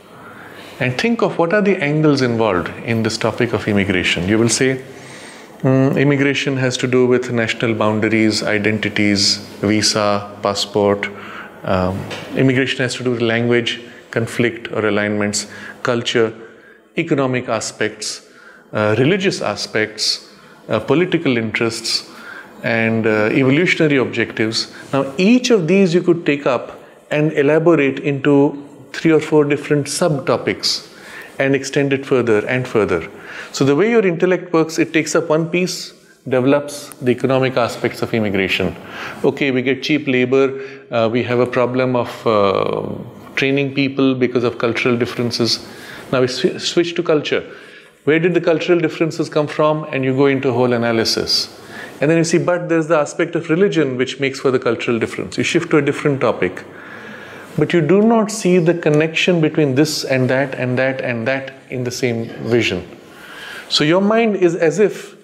Speaker 2: And think of what are the angles involved in this topic of immigration. You will say, mm, immigration has to do with national boundaries, identities, visa, passport. Um, immigration has to do with language, conflict or alignments, culture, economic aspects, uh, religious aspects, uh, political interests, and uh, evolutionary objectives. Now, each of these you could take up and elaborate into three or four different subtopics and extend it further and further. So the way your intellect works, it takes up one piece, develops the economic aspects of immigration. Okay, we get cheap labor, uh, we have a problem of uh, training people because of cultural differences. Now we sw switch to culture. Where did the cultural differences come from? And you go into a whole analysis. And then you see, but there's the aspect of religion which makes for the cultural difference. You shift to a different topic. But you do not see the connection between this and that and that and that in the same vision. So your mind is as if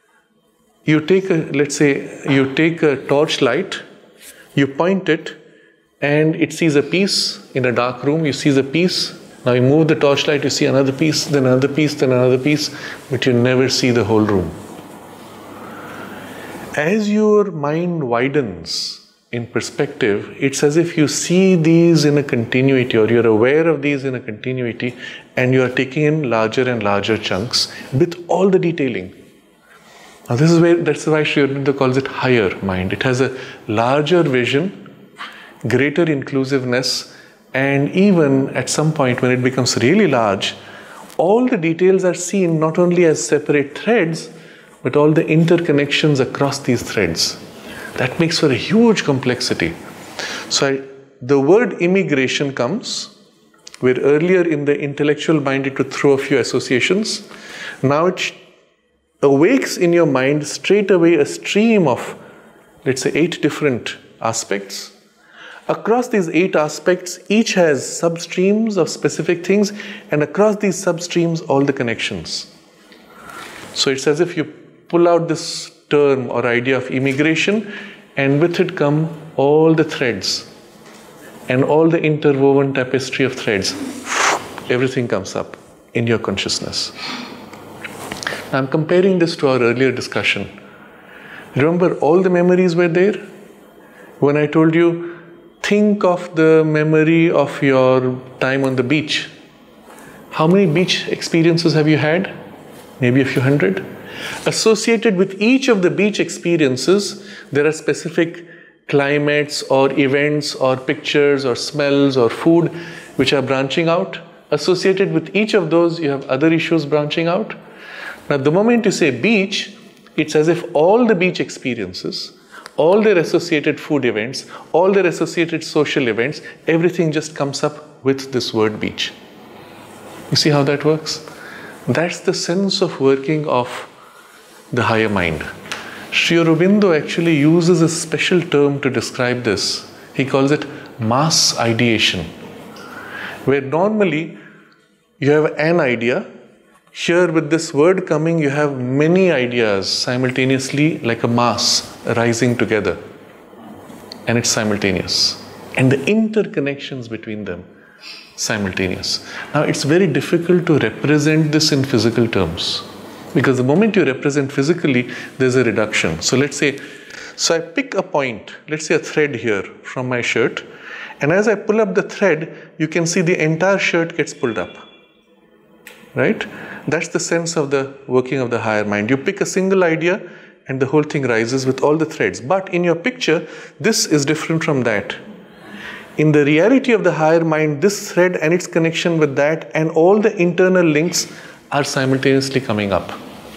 Speaker 2: you take a, let's say, you take a torchlight, you point it, and it sees a piece in a dark room, you see the piece. Now you move the torchlight, you see another piece, then another piece, then another piece, but you never see the whole room. As your mind widens in perspective, it's as if you see these in a continuity, or you're aware of these in a continuity, and you are taking in larger and larger chunks with all the detailing. Now this is where, that's why Sri Aurobindo calls it higher mind. It has a larger vision, greater inclusiveness, and even at some point when it becomes really large, all the details are seen not only as separate threads, but all the interconnections across these threads. That makes for a huge complexity. So I, the word immigration comes, where earlier in the intellectual mind it would throw a few associations. Now it awakes in your mind straight away a stream of, let's say, eight different aspects. Across these eight aspects, each has substreams of specific things, and across these substreams, all the connections. So it's as if you pull out this term or idea of immigration, and with it come all the threads and all the interwoven tapestry of threads. Everything comes up in your consciousness. I'm comparing this to our earlier discussion. Remember, all the memories were there? When I told you, think of the memory of your time on the beach. How many beach experiences have you had? Maybe a few hundred. Associated with each of the beach experiences, there are specific climates or events or pictures or smells or food which are branching out. Associated with each of those, you have other issues branching out. Now, the moment you say beach, it's as if all the beach experiences, all their associated food events, all their associated social events, everything just comes up with this word beach. You see how that works? That's the sense of working of the higher mind. Sri Aurobindo actually uses a special term to describe this. He calls it mass ideation, where normally you have an idea, Here with this word coming, you have many ideas simultaneously like a mass rising together. And it's simultaneous. And the interconnections between them, simultaneous. Now it's very difficult to represent this in physical terms. Because the moment you represent physically, there's a reduction. So let's say, so I pick a point, let's say a thread here from my shirt. And as I pull up the thread, you can see the entire shirt gets pulled up. Right? That's the sense of the working of the higher mind. You pick a single idea and the whole thing rises with all the threads. But in your picture, this is different from that. In the reality of the higher mind, this thread and its connection with that and all the internal links are simultaneously coming up.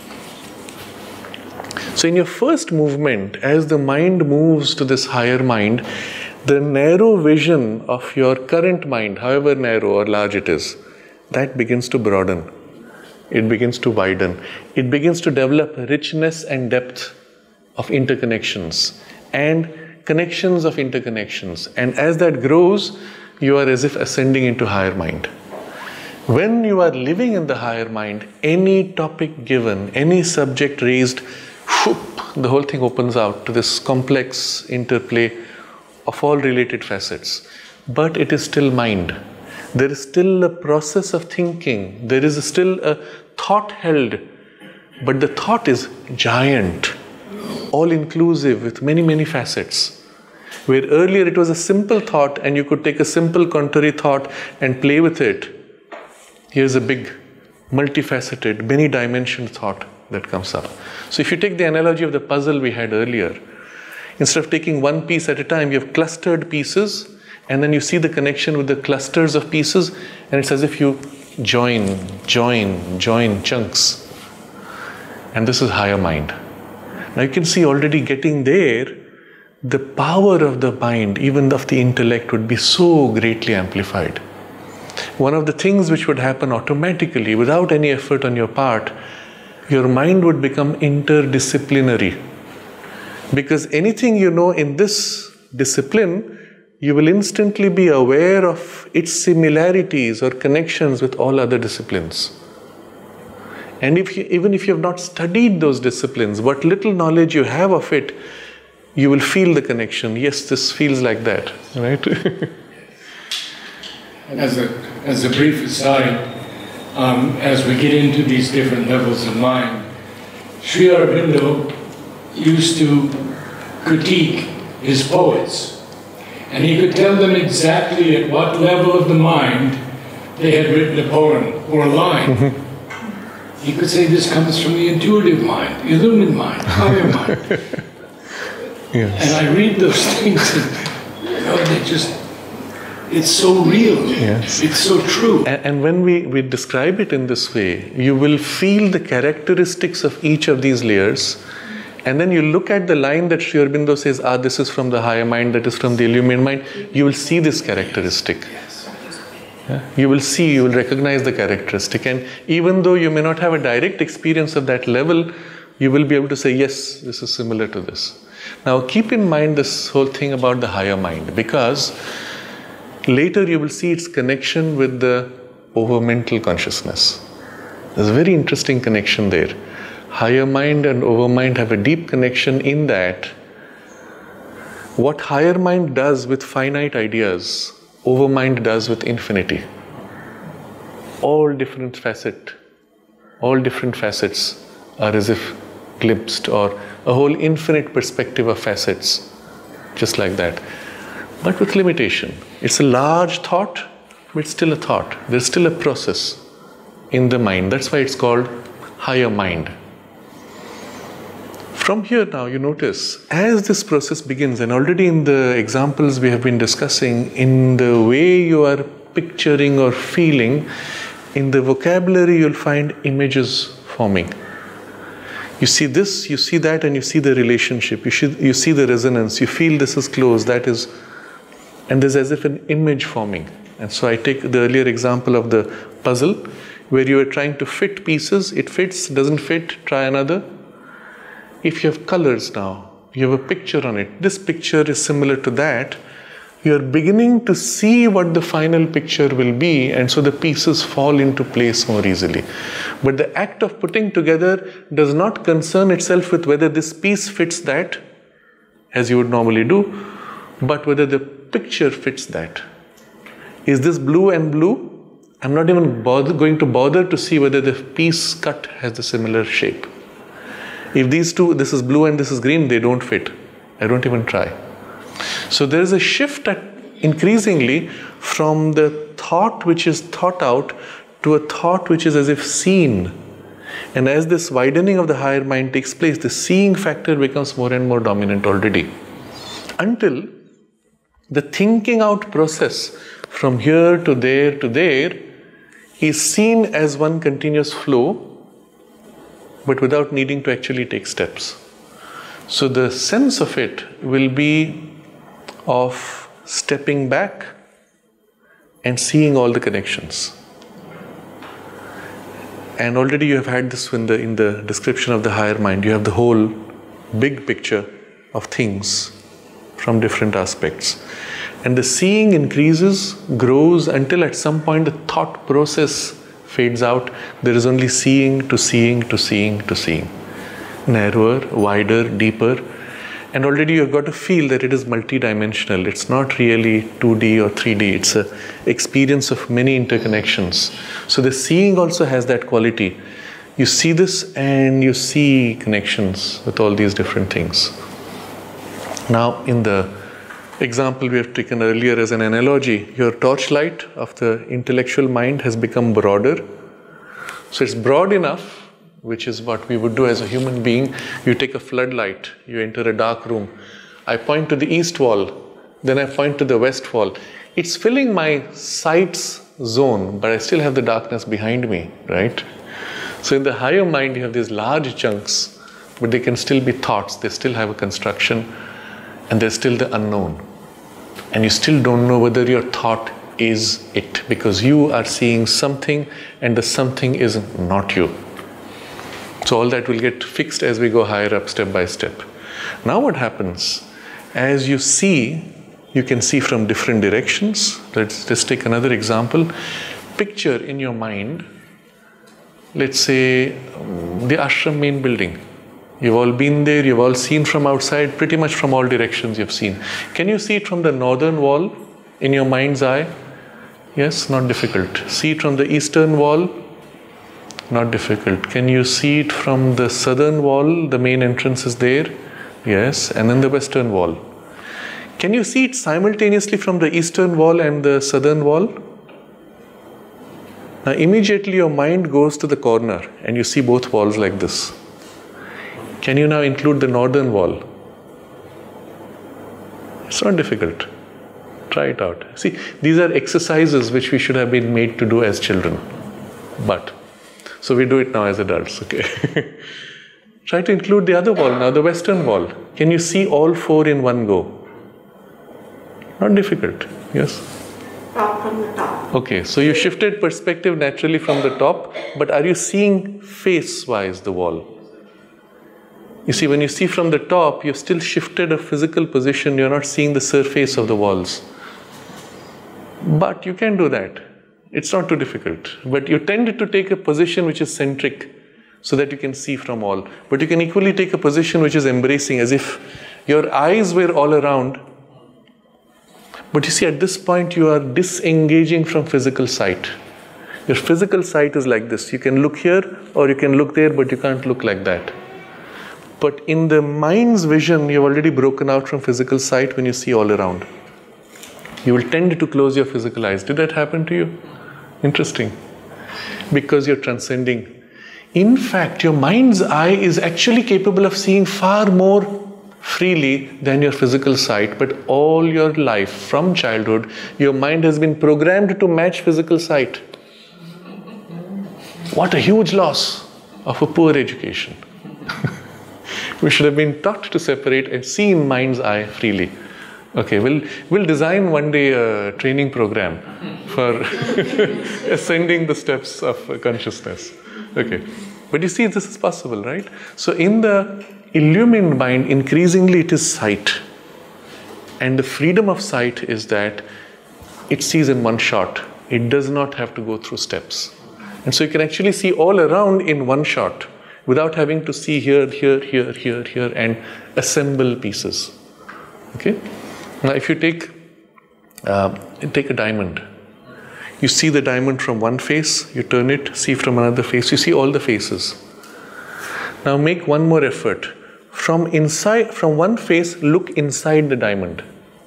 Speaker 2: So in your first movement, as the mind moves to this higher mind, the narrow vision of your current mind, however narrow or large it is, that begins to broaden. It begins to widen. It begins to develop richness and depth of interconnections and connections of interconnections. And as that grows, you are as if ascending into higher mind. When you are living in the higher mind, any topic given, any subject raised, whoop, the whole thing opens out to this complex interplay of all related facets. But it is still mind. There is still a process of thinking. There is still a thought held. But the thought is giant, all-inclusive with many, many facets. Where earlier it was a simple thought and you could take a simple contrary thought and play with it. Here's a big, multifaceted, many-dimensioned thought that comes up. So if you take the analogy of the puzzle we had earlier, instead of taking one piece at a time, you have clustered pieces, and then you see the connection with the clusters of pieces, and it's as if you join, join, join chunks. And this is higher mind. Now you can see already getting there, the power of the mind, even of the intellect, would be so greatly amplified. One of the things which would happen automatically, without any effort on your part, your mind would become interdisciplinary. Because anything you know in this discipline, you will instantly be aware of its similarities or connections with all other disciplines. And if you, even if you have not studied those disciplines, what little knowledge you have of it, you will feel the connection. Yes, this feels like that, right?
Speaker 1: As a, as a brief aside, um, as we get into these different levels of mind, Sri Aurobindo used to critique his poets. And he could tell them exactly at what level of the mind they had written a poem or a line. Mm-hmm. He could say this comes from the intuitive mind, the illumined mind, higher mind. Yes. And I read those things and, you know, they just, it's so real. Yes. It's so true.
Speaker 2: And, and when we, we describe it in this way, you will feel the characteristics of each of these layers. And then you look at the line that Sri Aurobindo says, ah, this is from the higher mind, that is from the illumined mind. You will see this characteristic. Yeah? You will see, you will recognize the characteristic. And even though you may not have a direct experience of that level, you will be able to say, yes, this is similar to this. Now keep in mind this whole thing about the higher mind, because later you will see its connection with the overmental consciousness. There's a very interesting connection there. Higher mind and overmind have a deep connection in that what higher mind does with finite ideas, overmind does with infinity. All different facet, all different facets are as if glimpsed, or a whole infinite perspective of facets, just like that. But with limitation. It's a large thought, but it's still a thought. There's still a process in the mind. That's why it's called higher mind. From here now, you notice, as this process begins, and already in the examples we have been discussing, in the way you are picturing or feeling, in the vocabulary you'll find images forming. You see this, you see that, and you see the relationship. You, should, you see the resonance. You feel this is close, that is, and there's as if an image forming. And so I take the earlier example of the puzzle, where you are trying to fit pieces. It fits, doesn't fit, try another. If you have colors now, you have a picture on it. This picture is similar to that. you're beginning to see what the final picture will be, and so the pieces fall into place more easily. But the act of putting together does not concern itself with whether this piece fits that, as you would normally do, but whether the picture fits that. Is this blue and blue? I'm not even bother, going to bother to see whether the piece cut has the similar shape. If these two, this is blue and this is green, they don't fit. I don't even try. So there is a shift at increasingly from the thought which is thought out to a thought which is as if seen. And as this widening of the higher mind takes place, the seeing factor becomes more and more dominant already. Until the thinking out process from here to there to there is seen as one continuous flow, but without needing to actually take steps. So the sense of it will be of stepping back and seeing all the connections. And already you have had this in the, in the description of the higher mind. You have the whole big picture of things from different aspects. And the seeing increases, grows, until at some point the thought process fades out. There is only seeing to seeing to seeing to seeing. Narrower, wider, deeper. And already you've got to feel that it is multidimensional. It's not really two D or three D. It's an experience of many interconnections. So the seeing also has that quality. You see this and you see connections with all these different things. Now, in the example we have taken earlier as an analogy, your torchlight of the intellectual mind has become broader. So it's broad enough, which is what we would do as a human being. You take a floodlight, you enter a dark room. I point to the east wall, then I point to the west wall. It's filling my sight's zone, but I still have the darkness behind me, right? So in the higher mind, you have these large chunks, but they can still be thoughts. They still have a construction, and there's still the unknown. And you still don't know whether your thought is it, because you are seeing something, and the something is not you. So all that will get fixed as we go higher up, step by step. Now what happens? As you see, you can see from different directions. Let's just take another example. Picture in your mind, let's say, um, the ashram main building. You've all been there, you've all seen from outside, pretty much from all directions you've seen. Can you see it from the northern wall in your mind's eye? Yes, not difficult. See it from the eastern wall? Not difficult. Can you see it from the southern wall? The main entrance is there. Yes. And then the western wall. Can you see it simultaneously from the eastern wall and the southern wall? Now immediately your mind goes to the corner and you see both walls like this. Can you now include the northern wall? It's not difficult. Try it out. See, these are exercises which we should have been made to do as children. But so we do it now as adults, okay? Try to include the other wall now, the western wall. Can you see all four in one go? Not difficult, yes?
Speaker 3: Top from the top.
Speaker 2: Okay, so you shifted perspective naturally from the top, but are you seeing face-wise the wall? You see, when you see from the top, you've still shifted a physical position, you're not seeing the surface of the walls. But you can do that. It's not too difficult, but you tend to take a position which is centric so that you can see from all. But you can equally take a position which is embracing, as if your eyes were all around. But you see, at this point, you are disengaging from physical sight. Your physical sight is like this. You can look here or you can look there, but you can't look like that. But in the mind's vision, you've already broken out from physical sight when you see all around. You will tend to close your physical eyes. Did that happen to you? Interesting. Because you're transcending. In fact, your mind's eye is actually capable of seeing far more freely than your physical sight. But all your life, from childhood, your mind has been programmed to match physical sight. What a huge loss of a poor education. We should have been taught to separate and see in mind's eye freely. Okay, we'll, we'll design one day a training program for ascending the steps of consciousness. Okay, but you see, this is possible, right? So in the illumined mind, increasingly it is sight. And the freedom of sight is that it sees in one shot. It does not have to go through steps. And so you can actually see all around in one shot without having to see here, here, here, here, here, and assemble pieces. Okay? Now if you take, uh, take a diamond, you see the diamond from one face, you turn it, see from another face, you see all the faces. Now make one more effort. From inside, from one face, look inside the diamond.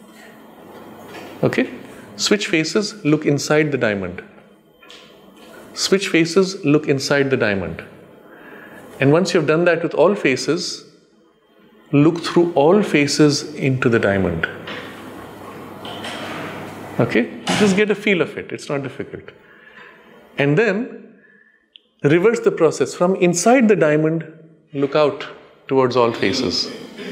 Speaker 2: Okay? Switch faces, look inside the diamond. Switch faces, look inside the diamond. And once you've done that with all faces, look through all faces into the diamond. Okay? Just get a feel of it. It's not difficult. And then reverse the process. From inside the diamond, look out towards all faces.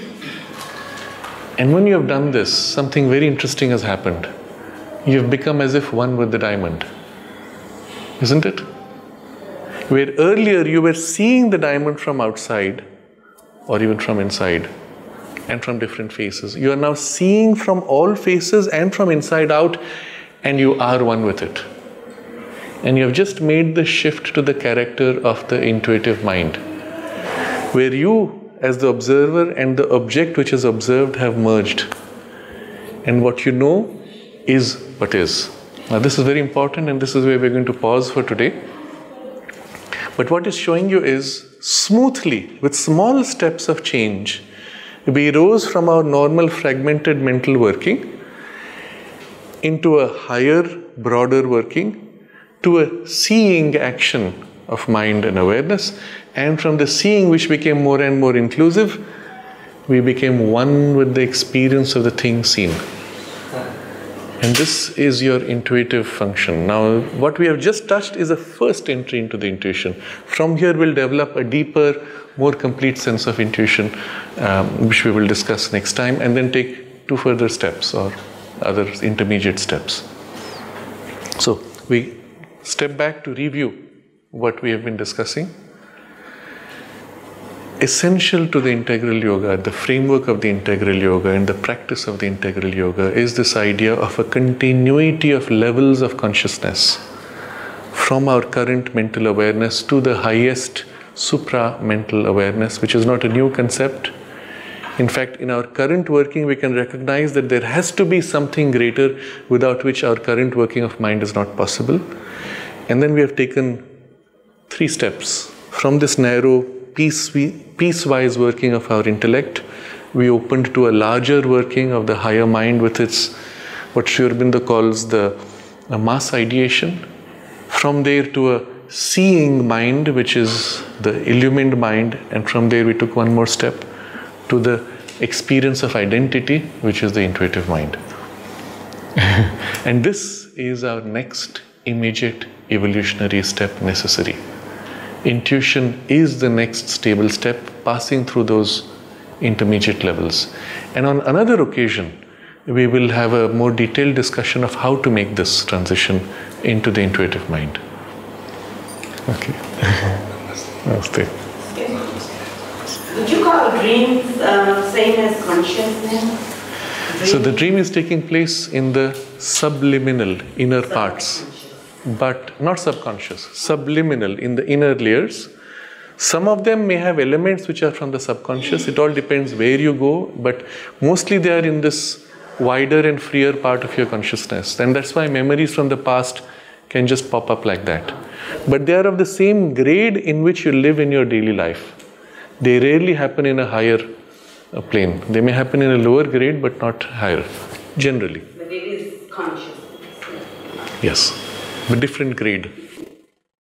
Speaker 2: And when you have done this, something very interesting has happened. You have become as if one with the diamond. Isn't it? Where earlier you were seeing the diamond from outside or even from inside and from different faces. You are now seeing from all faces and from inside out, and you are one with it. And you have just made the shift to the character of the intuitive mind, where you as the observer and the object which is observed have merged. And what you know is what is. Now this is very important, and this is where we're going to pause for today. But what it's showing you is smoothly, with small steps of change, we rose from our normal fragmented mental working into a higher, broader working, to a seeing action of mind and awareness. And from the seeing, which became more and more inclusive, we became one with the experience of the thing seen. And this is your intuitive function. Now, what we have just touched is a first entry into the intuition. From here, we'll develop a deeper, more complete sense of intuition, um, which we will discuss next time, and then take two further steps or other intermediate steps. So, we step back to review what we have been discussing. Essential to the integral yoga, the framework of the integral yoga and the practice of the integral yoga is this idea of a continuity of levels of consciousness from our current mental awareness to the highest supra-mental awareness, which is not a new concept. In fact, in our current working, we can recognize that there has to be something greater without which our current working of mind is not possible. And then we have taken three steps. From this narrow, piece, piecewise working of our intellect, we opened to a larger working of the higher mind with its, what Sri Aurobindo calls the uh, mass ideation. From there to a seeing mind, which is the illumined mind, and from there we took one more step to the experience of identity, which is the intuitive mind. And this is our next immediate evolutionary step necessary. Intuition is the next stable step, passing through those intermediate levels. And on another occasion, we will have a more detailed discussion of how to make this transition into the intuitive mind. Okay. Namaste.
Speaker 3: Would you call dreams uh, same as consciousness? Dream?
Speaker 2: So the dream is taking place in the subliminal inner parts, but not subconscious, subliminal in the inner layers. Some of them may have elements which are from the subconscious. It all depends where you go, but mostly they are in this wider and freer part of your consciousness. And that's why memories from the past can just pop up like that. But they are of the same grade in which you live in your daily life. They rarely happen in a higher uh, plane. They may happen in a lower grade, but not higher, generally.
Speaker 3: But it is conscious.
Speaker 2: Yes, but different grade.